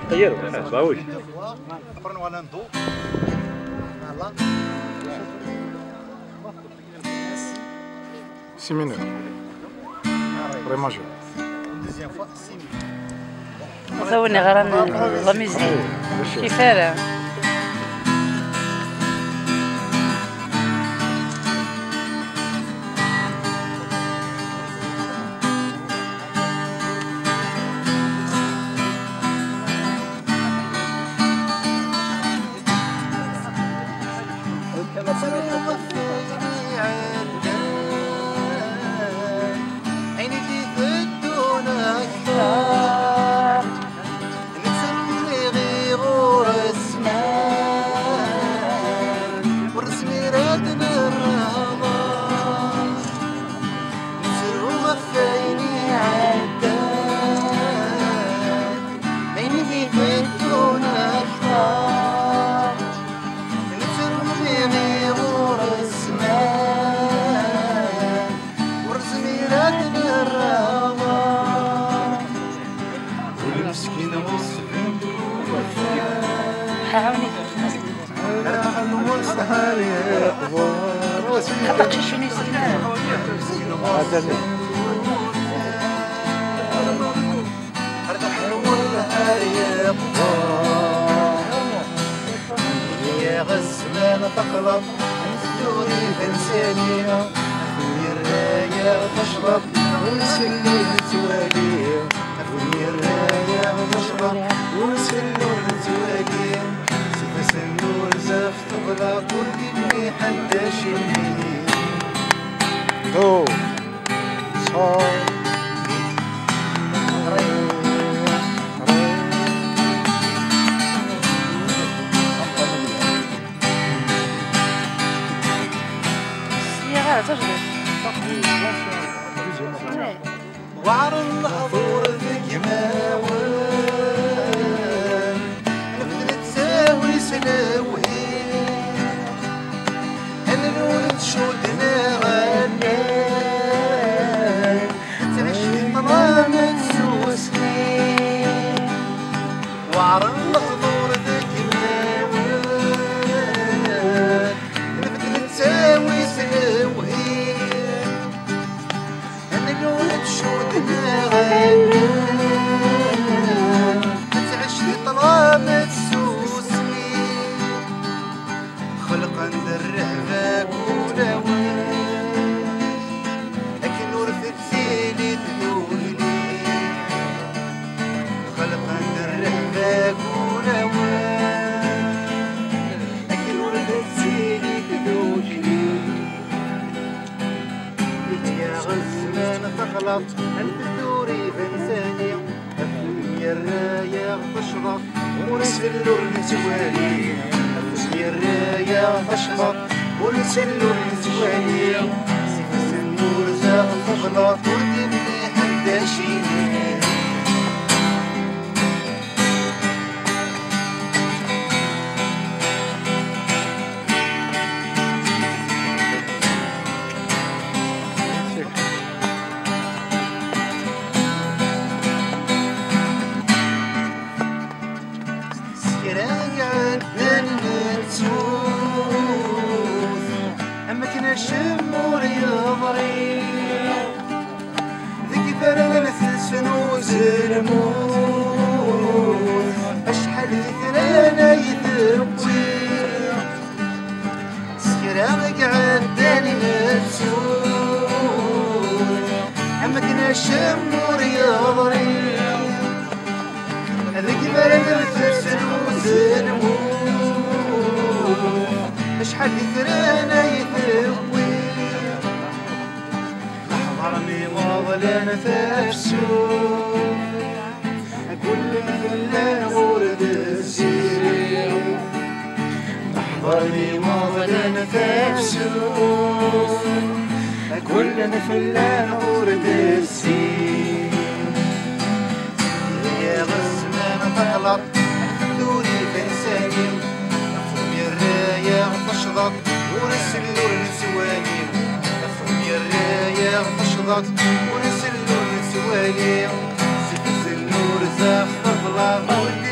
غيروا باوش سي مينور ري ماجور ثواني غران لا ميزيك كيفاه يا غزلان تقلب دوري بنسانية أفني الراية تشرب ونسلو نتوالي أفني الراية تشرب ونسلو نتوالي سيف النور زاف تبلع كل اللي حداش يميني دو صار وعر الحضور ذيك ماوان نفذ تساوي سلاوي انا نولد شودنا غنان تعيش في طلام نسوسني وعر الحضور ذيك ماوان نفذ تساوي سلاوي شودنا غنان تعيش لي طلامة تسوسني خلقا درهباك ولا وين لكن ورثت سيلي تذوجني خلقا درهباك ولا وين لكن ورثت سيلي تذوجني يا غزلان تخلط أنت دوري بنساني أفني الراية تشرب ونسلو النسواني أفني الراية تشرب ونسلو النسواني سيف النور زاغ تغلط وردني حداشيني الشمور يضري ذيك ثلاث سنوز الموت أشحال ثلانا يذوي سكراغ عداني مسود أما كنا الشمور يضري ذيك ثلاث سنوز الموت أشحال ثلانا يذوي حرمي مظلم تفسو كل فلان ورد السير حرمي مظلم تفسو كل فلان ورد السير يا غزلان تغلط دوري بنساني أفهمي الراية تشرب ونسلو النسواني أفهمي الراية تشرب ونسلو النسواني سيف النور زاف تطلع